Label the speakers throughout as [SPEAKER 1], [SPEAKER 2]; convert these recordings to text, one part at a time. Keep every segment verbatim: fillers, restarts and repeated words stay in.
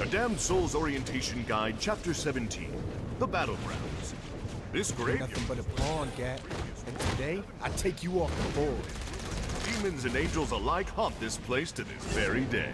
[SPEAKER 1] Damned Souls Orientation Guide, Chapter seventeen, The Battlegrounds. This graveyard...
[SPEAKER 2] Nothing but a pawn, Gat. And today, I take you off the board.
[SPEAKER 1] Demons and angels alike haunt this place to this very day.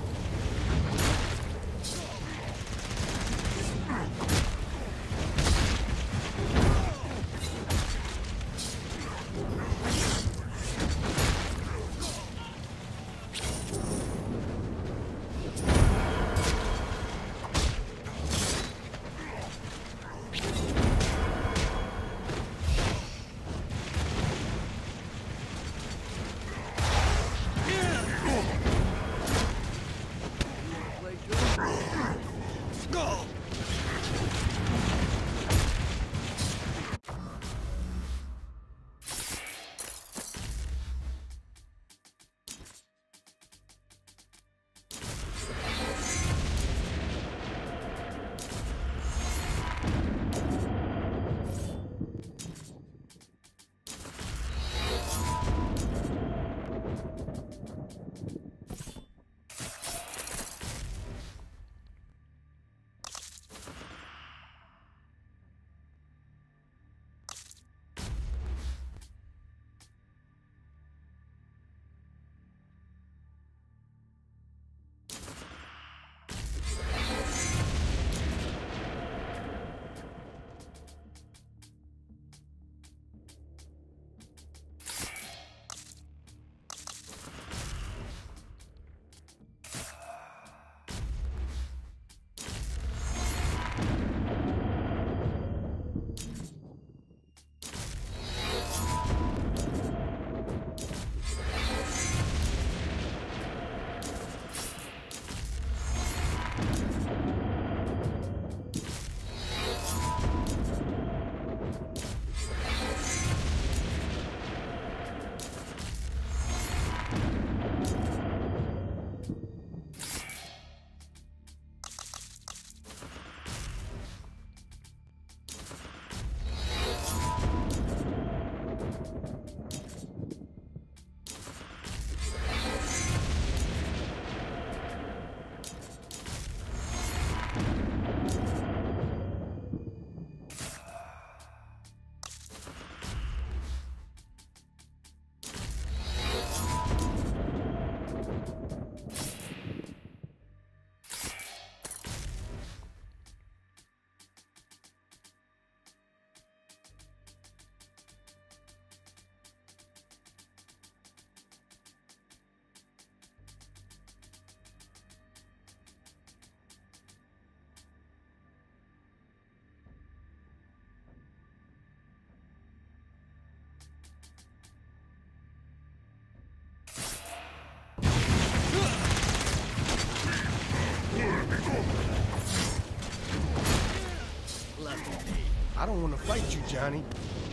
[SPEAKER 2] I don't want to fight you, Johnny.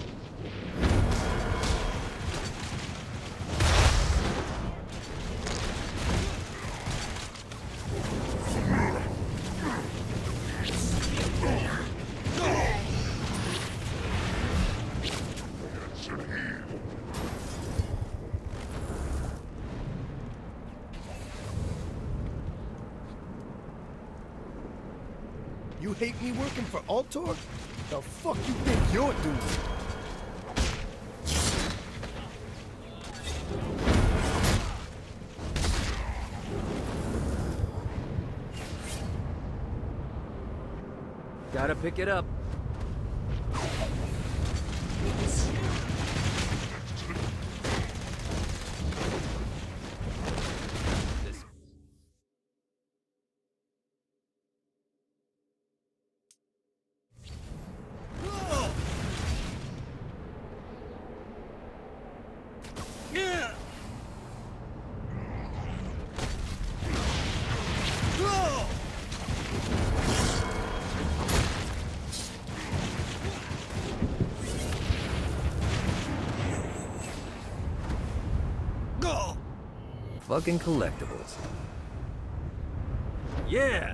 [SPEAKER 2] You hate me working for Ultor? The fuck you think you're doing?
[SPEAKER 3] Gotta pick it up. Fucking collectibles. Yeah!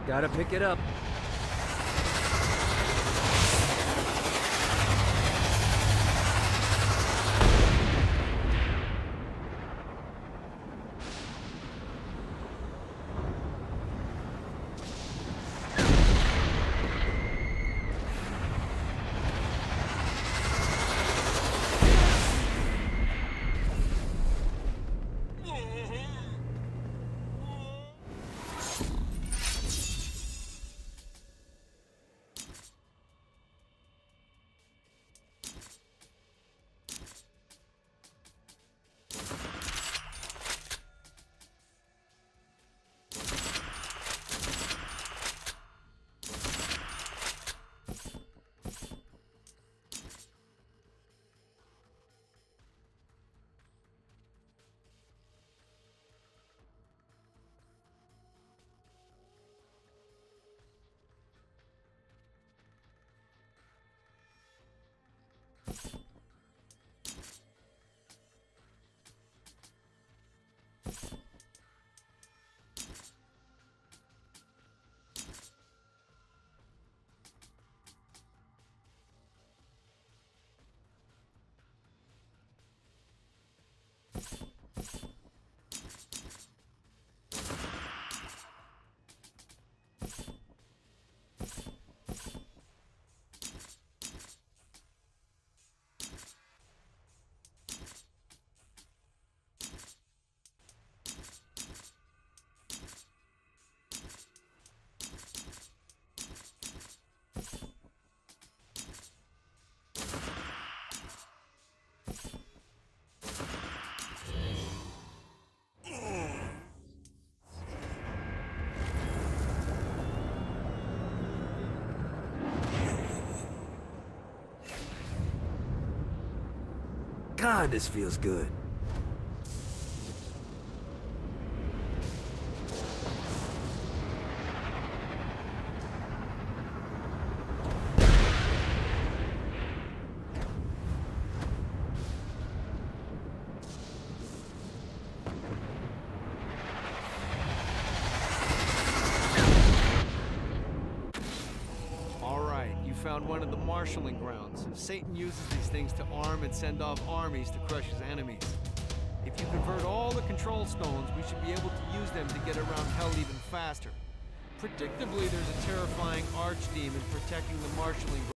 [SPEAKER 3] Gotta pick it up. God, this feels good.
[SPEAKER 4] Found one of the marshalling grounds. Satan uses these things to arm and send off armies to crush his enemies. If you convert all the control stones, we should be able to use them to get around hell even faster. Predictably, there's a terrifying archdemon protecting the marshalling grounds.